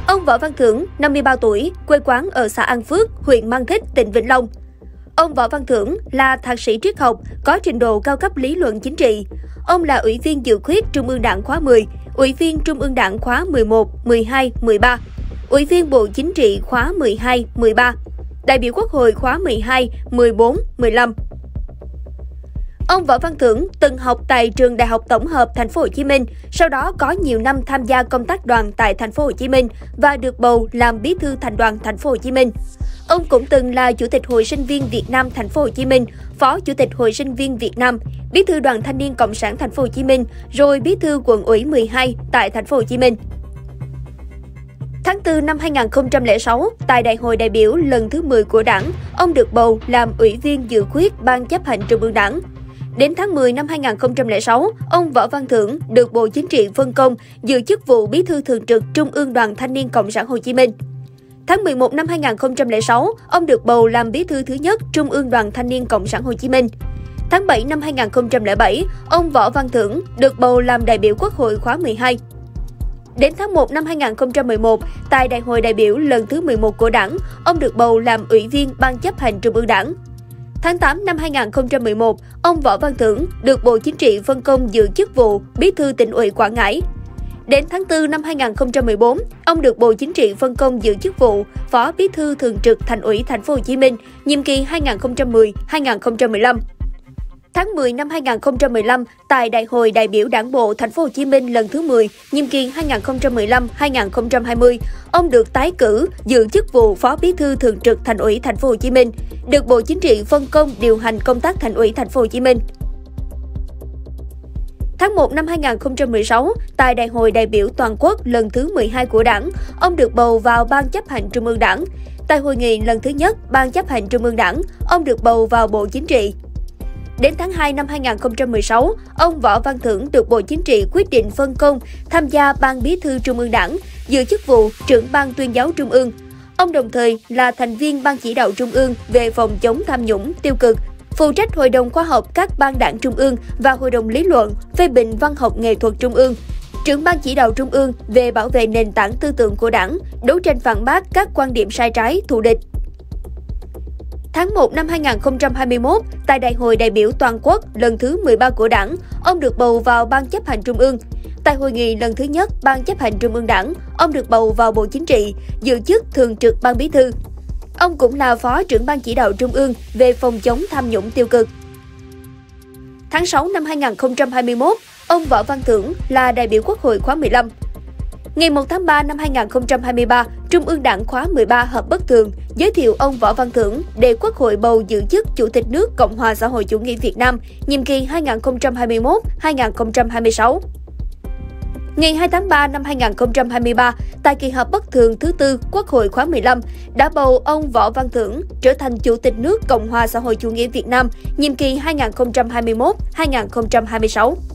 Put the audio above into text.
Ông Võ Văn Thưởng, 53 tuổi, quê quán ở xã An Phước, huyện Mang Thít, tỉnh Vĩnh Long. Ông Võ Văn Thưởng là thạc sĩ triết học, có trình độ cao cấp lý luận chính trị. Ông là Ủy viên Dự khuyết Trung ương Đảng khóa 10, Ủy viên Trung ương Đảng khóa 11, 12, 13, Ủy viên Bộ Chính trị khóa 12, 13, đại biểu Quốc hội khóa 12, 14, 15. Ông Võ Văn Thưởng từng học tại Trường Đại học Tổng hợp Thành phố Hồ Chí Minh, sau đó có nhiều năm tham gia công tác đoàn tại Thành phố Hồ Chí Minh và được bầu làm Bí thư Thành đoàn Thành phố Hồ Chí Minh. Ông cũng từng là Chủ tịch Hội Sinh viên Việt Nam Thành phố Hồ Chí Minh, Phó Chủ tịch Hội Sinh viên Việt Nam, Bí thư Đoàn Thanh niên Cộng sản Thành phố Hồ Chí Minh, rồi Bí thư Quận ủy 12 tại Thành phố Hồ Chí Minh. Tháng 4 năm 2006, tại Đại hội đại biểu lần thứ 10 của Đảng, ông được bầu làm Ủy viên Dự khuyết Ban chấp hành Trung ương Đảng. Đến tháng 10 năm 2006, ông Võ Văn Thưởng được Bộ Chính trị phân công giữ chức vụ Bí thư Thường trực Trung ương Đoàn Thanh niên Cộng sản Hồ Chí Minh. Tháng 11 năm 2006, ông được bầu làm Bí thư thứ nhất Trung ương Đoàn Thanh niên Cộng sản Hồ Chí Minh. Tháng 7 năm 2007, ông Võ Văn Thưởng được bầu làm đại biểu Quốc hội khóa 12. Đến tháng 1 năm 2011, tại Đại hội đại biểu lần thứ 11 của Đảng, ông được bầu làm Ủy viên Ban chấp hành Trung ương Đảng. Tháng 8 năm 2011, ông Võ Văn Thưởng được Bộ Chính trị phân công giữ chức vụ Bí thư Tỉnh ủy Quảng Ngãi. Đến tháng 4 năm 2014, ông được Bộ Chính trị phân công giữ chức vụ Phó Bí thư Thường trực Thành ủy Thành phố Hồ Chí Minh, nhiệm kỳ 2010-2015. Tháng 10 năm 2015, tại Đại hội đại biểu Đảng bộ Thành phố Hồ Chí Minh lần thứ 10, nhiệm kỳ 2015-2020, ông được tái cử giữ chức vụ Phó Bí thư Thường trực Thành ủy Thành phố Hồ Chí Minh, được Bộ Chính trị phân công điều hành công tác Thành ủy Thành phố Hồ Chí Minh. Tháng 1 năm 2016, tại Đại hội đại biểu toàn quốc lần thứ 12 của Đảng, ông được bầu vào Ban chấp hành Trung ương Đảng. Tại hội nghị lần thứ nhất Ban chấp hành Trung ương Đảng, ông được bầu vào Bộ Chính trị. Đến tháng 2 năm 2016, ông Võ Văn Thưởng được Bộ Chính trị quyết định phân công tham gia Ban Bí thư Trung ương Đảng, giữ chức vụ trưởng Ban Tuyên giáo Trung ương. Ông đồng thời là thành viên Ban Chỉ đạo Trung ương về phòng chống tham nhũng tiêu cực, phụ trách Hội đồng khoa học các ban đảng Trung ương và Hội đồng lý luận, phê bình văn học nghệ thuật Trung ương, trưởng Ban Chỉ đạo Trung ương về bảo vệ nền tảng tư tưởng của Đảng, đấu tranh phản bác các quan điểm sai trái, thù địch. Tháng 1 năm 2021, tại Đại hội đại biểu toàn quốc lần thứ 13 của Đảng, ông được bầu vào Ban chấp hành Trung ương. Tại hội nghị lần thứ nhất Ban chấp hành Trung ương Đảng, ông được bầu vào Bộ Chính trị, giữ chức Thường trực Ban Bí thư. Ông cũng là Phó trưởng Ban Chỉ đạo Trung ương về phòng chống tham nhũng tiêu cực. Tháng 6 năm 2021, ông Võ Văn Thưởng là đại biểu Quốc hội khóa 15. Ngày 1 tháng 3 năm 2023, Trung ương Đảng khóa 13 họp bất thường, giới thiệu ông Võ Văn Thưởng để Quốc hội bầu giữ chức Chủ tịch nước Cộng hòa xã hội chủ nghĩa Việt Nam, nhiệm kỳ 2021-2026. Ngày 2 tháng 3 năm 2023, tại kỳ họp bất thường thứ tư Quốc hội khóa 15, đã bầu ông Võ Văn Thưởng trở thành Chủ tịch nước Cộng hòa xã hội chủ nghĩa Việt Nam, nhiệm kỳ 2021-2026.